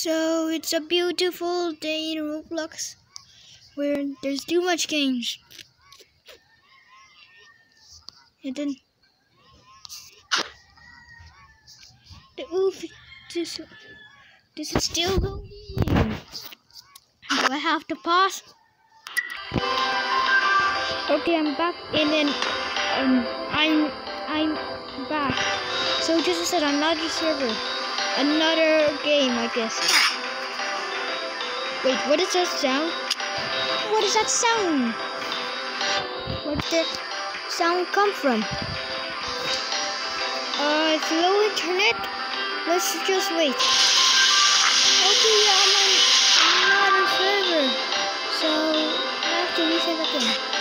So it's a beautiful day in Roblox where there's too much games. And then this is still going. Do I have to pause? Okay, I'm back in I'm back. So this is another server. Another game, I guess. Wait, what is that sound? What is that sound? Where did that sound come from? It's low internet. Let's just wait. Okay, I'm on another server. So I have to reset again.